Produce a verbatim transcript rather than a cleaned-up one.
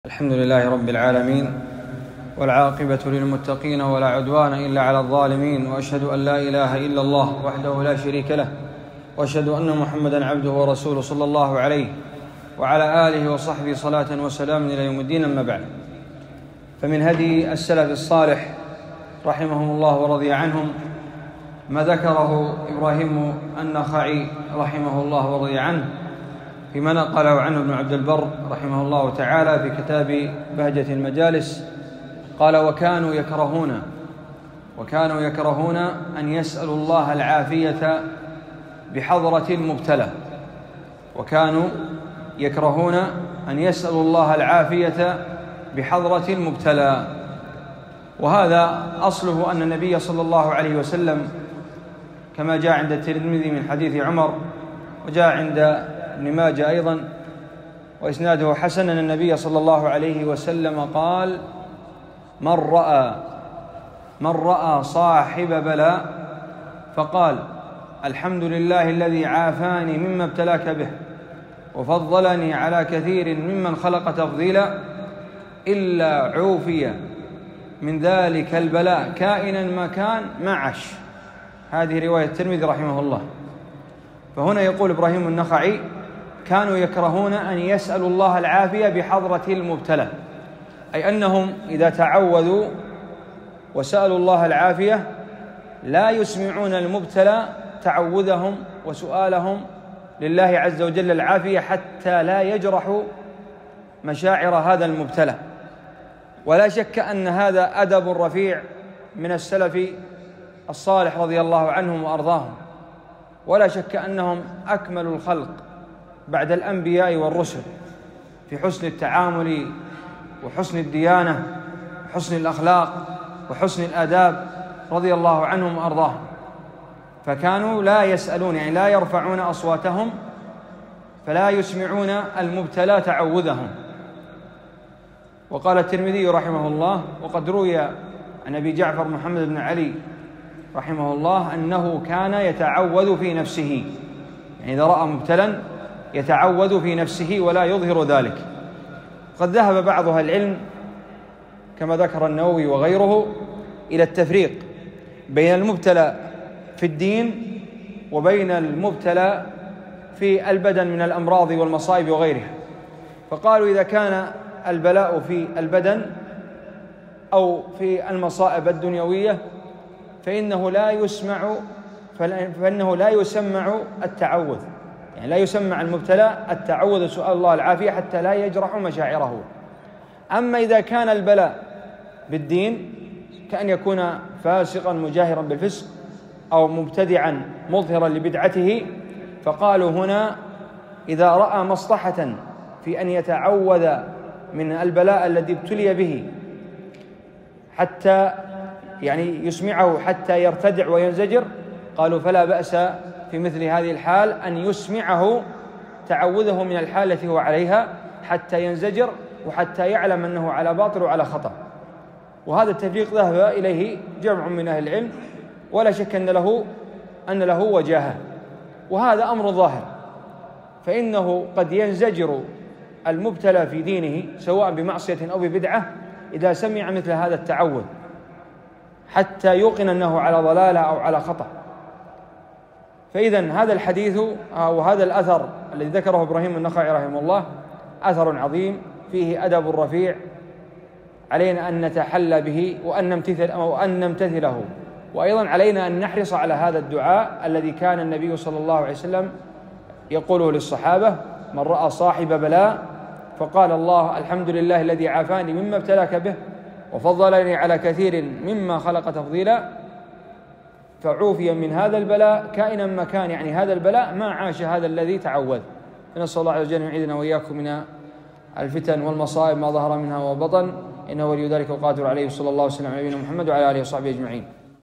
الحمد لله رب العالمين، والعاقبة للمتقين ولا عدوان إلا على الظالمين، وأشهد أن لا إله إلا الله وحده لا شريك له، وأشهد أن محمدًا عبده ورسوله صلى الله عليه وعلى آله وصحبه صلاة وسلام إلى يوم الدين. أما بعد، فمن هدي السلف الصالح رحمهم الله ورضي عنهم ما ذكره إبراهيم النخعي رحمه الله ورضي عنه فيما نقله عنه ابن عبد البر رحمه الله تعالى في كتاب بهجة المجالس. قال: وكانوا يكرهون وكانوا يكرهون أن يسألوا الله العافية بحضرة المبتلى وكانوا يكرهون أن يسألوا الله العافية بحضرة المبتلى وهذا أصله أن النبي صلى الله عليه وسلم كما جاء عند الترمذي من حديث عمر، وجاء عند ابن ماجه أيضا وإسناده حسن، أن النبي صلى الله عليه وسلم قال: من رأى من رأى صاحب بلاء فقال: الحمد لله الذي عافاني مما ابتلاك به وفضلني على كثير ممن خلق تفضيلا، إلا عوفي من ذلك البلاء كائنا ما كان ما عاش. هذه رواية الترمذي رحمه الله. فهنا يقول إبراهيم النخعي: كانوا يكرهون أن يسألوا الله العافية بحضرة المبتلى، أي أنهم إذا تعوذوا وسألوا الله العافية لا يسمعون المبتلى تعوذهم وسؤالهم لله عز وجل العافية حتى لا يجرحوا مشاعر هذا المبتلى. ولا شك أن هذا أدب رفيع من السلف الصالح رضي الله عنهم وأرضاهم، ولا شك أنهم أكمل الخلق بعد الأنبياء والرسل في حسن التعامل وحسن الديانة وحسن الأخلاق وحسن الآداب رضي الله عنهم وأرضاهم. فكانوا لا يسألون، يعني لا يرفعون أصواتهم فلا يسمعون المبتلى تعوذهم. وقال الترمذي رحمه الله: وقد روي عن أبي جعفر محمد بن علي رحمه الله أنه كان يتعوذ في نفسه، يعني إذا رأى مبتلا يتعوذ في نفسه ولا يظهر ذلك. قد ذهب بعض أهل العلم كما ذكر النووي وغيره إلى التفريق بين المبتلى في الدين وبين المبتلى في البدن من الأمراض والمصائب وغيرها. فقالوا: إذا كان البلاء في البدن أو في المصائب الدنيوية فإنه لا يسمع فإنه لا يسمع التعوذ، يعني لا يسمع المبتلى التعوذ سؤال الله العافية حتى لا يجرح مشاعره. أما إذا كان البلاء بالدين كأن يكون فاسقا مجاهرا بالفسق أو مبتدعا مظهرا لبدعته، فقالوا هنا إذا رأى مصلحة في أن يتعوذ من البلاء الذي ابتلي به حتى يعني يسمعه حتى يرتدع وينزجر، قالوا فلا بأس في مثل هذه الحال أن يسمعه تعوذه من الحال التي هو عليها حتى ينزجر وحتى يعلم أنه على باطل وعلى خطأ. وهذا التفريق ذهب إليه جمع من أهل العلم، ولا شك أن له أن له وجاهة، وهذا أمر ظاهر. فإنه قد ينزجر المبتلى في دينه سواء بمعصية أو ببدعة إذا سمع مثل هذا التعوذ حتى يوقن أنه على ضلالة أو على خطأ. فإذن هذا الحديث وهذا الأثر الذي ذكره إبراهيم النخعي رحمه الله أثر عظيم فيه أدب رفيع علينا أن نتحلى به وأن نمتثل أو أن نمتثله. وأيضا علينا أن نحرص على هذا الدعاء الذي كان النبي صلى الله عليه وسلم يقوله للصحابة: من رأى صاحب بلاء فقال: الله الحمد لله الذي عافاني مما ابتلاك به وفضلني على كثير مما خلق تفضيلا، فعوفي من هذا البلاء كائنا ما كان، يعني هذا البلاء ما عاش هذا الذي تعوذ. فنسأل الله عز وجل أن يعيذنا وإياكم من الفتن والمصائب ما ظهر منها وبطن، إنه ولي ذلك وقادر عليه. صلى الله وسلم على نبينا محمد وعلى آله وصحبه أجمعين.